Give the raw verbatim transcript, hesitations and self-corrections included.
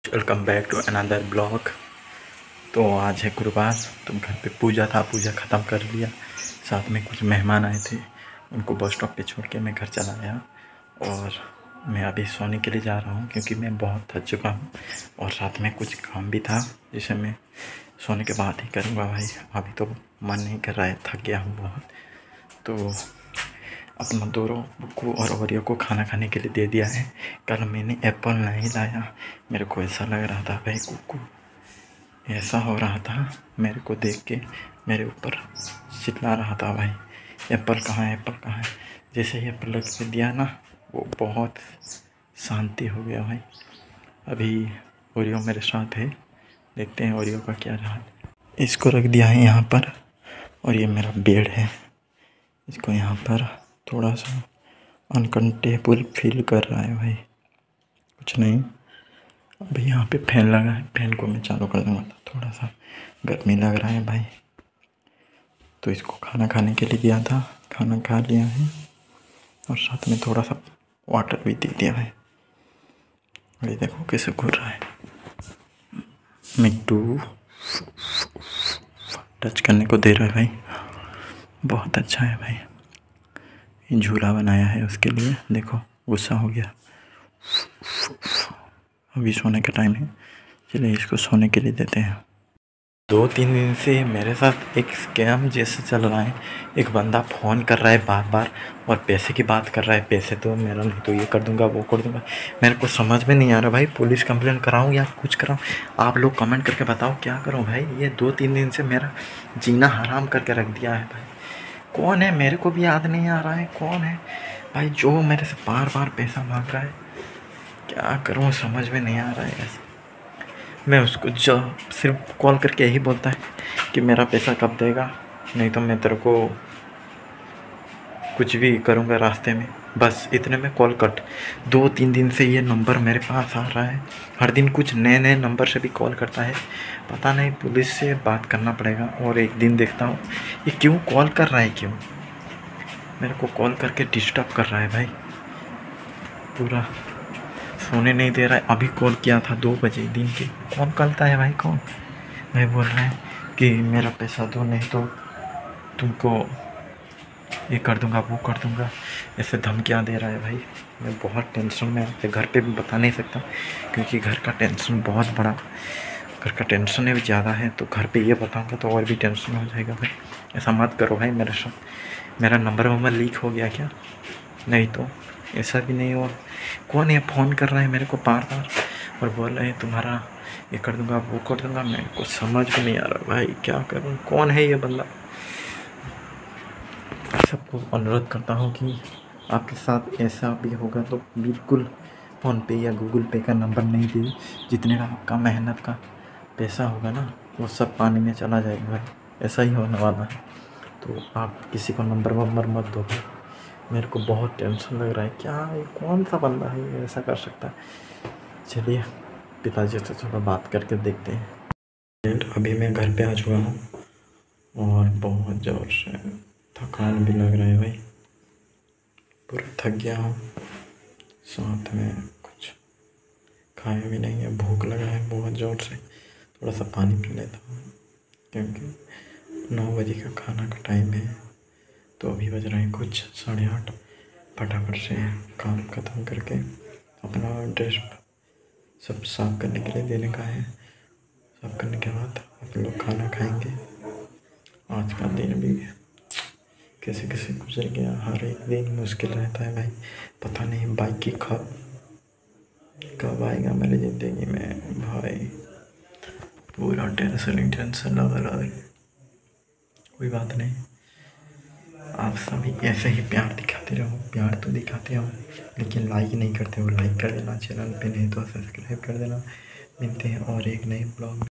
Welcome back to another blog. तो आज है गुरुवार, तो घर पे पूजा था, पूजा ख़त्म कर लिया। साथ में कुछ मेहमान आए थे, उनको बस स्टॉप पे छोड़ के मैं घर चला गया। और मैं अभी सोने के लिए जा रहा हूँ क्योंकि मैं बहुत थक चुका हूँ और साथ में कुछ काम भी था जिसे मैं सोने के बाद ही करूँगा। भाई अभी तो मन नहीं कर रहा है, थक गया हूँ बहुत। तो अपना दोनों को और ओरियो को खाना खाने के लिए दे दिया है। कल मैंने एप्पल नहीं लाया, मेरे को ऐसा लग रहा था भाई, कुकू ऐसा हो रहा था, मेरे को देख के मेरे ऊपर चिल्ला रहा था भाई, एप्पल कहाँ है, एप्पल कहाँ है। जैसे ही एप्पल रख के दिया ना, वो बहुत शांति हो गया भाई। अभी ओरियो मेरे साथ है, देखते हैं ओरियो का क्या रहा। इसको रख दिया है यहाँ पर, और ये मेरा बेड है। इसको यहाँ पर थोड़ा सा अनकंफर्टेबल फील कर रहा है भाई, कुछ नहीं। अभी यहाँ पे फैन लगा है, फैन को मैं चालू कर दूँगा, थोड़ा सा गर्मी लग रहा है भाई। तो इसको खाना खाने के लिए दिया था, खाना खा लिया है और साथ में थोड़ा सा वाटर भी दे दिया है। ये देखो कैसे घूर रहा है। मिट्टू टच करने को दे रहा है भाई, बहुत अच्छा है भाई। ये झूला बनाया है उसके लिए, देखो गुस्सा हो गया। अभी सोने का टाइम है, चलिए इसको सोने के लिए देते हैं। दो तीन दिन से मेरे साथ एक स्कैम जैसे चल रहा है। एक बंदा फ़ोन कर रहा है बार बार और पैसे की बात कर रहा है, पैसे तो मेरा नहीं, तो ये कर दूंगा वो कर दूंगा। मेरे को समझ में नहीं आ रहा भाई, पुलिस कंप्लेंट कराऊं या कुछ कराऊं। आप लोग कमेंट करके बताओ क्या करूं भाई। ये दो तीन दिन से मेरा जीना हराम करके रख दिया है भाई। कौन है, मेरे को भी याद नहीं आ रहा है कौन है भाई जो मेरे से बार बार पैसा मांग रहा है। क्या करूँ समझ में नहीं आ रहा है। ऐसा मैं उसको जो सिर्फ कॉल करके यही बोलता है कि मेरा पैसा कब देगा, नहीं तो मैं तेरे को कुछ भी करूँगा रास्ते में। बस इतने में कॉल कट। दो तीन दिन से ये नंबर मेरे पास आ रहा है, हर दिन कुछ नए नए नंबर से भी कॉल करता है। पता नहीं, पुलिस से बात करना पड़ेगा। और एक दिन देखता हूँ ये क्यों कॉल कर रहा है, क्यों मेरे को कॉल करके डिस्टर्ब कर रहा है भाई, पूरा सोने नहीं दे रहा है। अभी कॉल किया था दो बजे दिन के, कौन करता है भाई, कौन भाई बोल रहा है कि मेरा पैसा दो नहीं तो तुमको ये कर दूंगा वो कर दूंगा, ऐसे धमकियाँ दे रहा है भाई। मैं बहुत टेंशन में, अपने घर पे भी बता नहीं सकता क्योंकि घर का टेंशन बहुत बड़ा, घर का टेंशन है भी ज़्यादा है। तो घर पे ये बताऊंगा तो और भी टेंशन हो जाएगा भाई। ऐसा मत करो भाई मेरे साथ। मेरा नंबर वंबर लीक हो गया क्या, नहीं तो ऐसा भी नहीं हुआ। कौन है फ़ोन कर रहा है मेरे को बार बार और बोल रहे हैं तुम्हारा ये कर दूंगा वो कर दूंगा। मेरे को समझ में नहीं आ रहा भाई, क्या करूँ, कौन है ये बंदा। सबको अनुरोध करता हूँ कि आपके साथ ऐसा भी होगा तो बिल्कुल फ़ोन पे या गूगल पे का नंबर नहीं दे। जितने का आपका मेहनत का पैसा होगा ना, वो सब पानी में चला जाएगा भाई, ऐसा ही होने वाला है। तो आप किसी को नंबर वंबर मत दो भाई, मेरे को बहुत टेंशन लग रहा है। क्या ये कौन सा बंदा है ये ऐसा कर सकता है। चलिए पिताजी से थोड़ा बात करके देखते हैं। अभी मैं घर पे आ चुका हूँ और बहुत ज़ोर से थकान भी लग रहा है भाई, पूरा थक गया हूँ। साथ में कुछ खाया भी नहीं है, भूख लगा है बहुत ज़ोर से। थोड़ा सा पानी पी लेता हूँ क्योंकि नौ बजे का खाना का टाइम है। तो अभी बज रहे हैं कुछ साढ़े आठ। फटाफट से काम ख़त्म करके अपना ड्रेस सब साफ़ करने के लिए देने का है। साफ़ करने के बाद आप लोग खाना खाएंगे। आज का दिन भी कैसे कैसे गुजर गया, हर एक दिन मुश्किल रहता है भाई। पता नहीं बाइक की कब कब आएगा मेरी ज़िंदगी में भाई। पूरा टेंशन ही टेंशन लग रहा है। कोई बात नहीं, आप सभी ऐसे ही प्यार दिखाते रहो, प्यार तो दिखाते हो लेकिन लाइक नहीं करते हो। लाइक कर देना चैनल पे, नहीं तो सब्सक्राइब कर देना। मिलते हैं और एक नए ब्लॉग।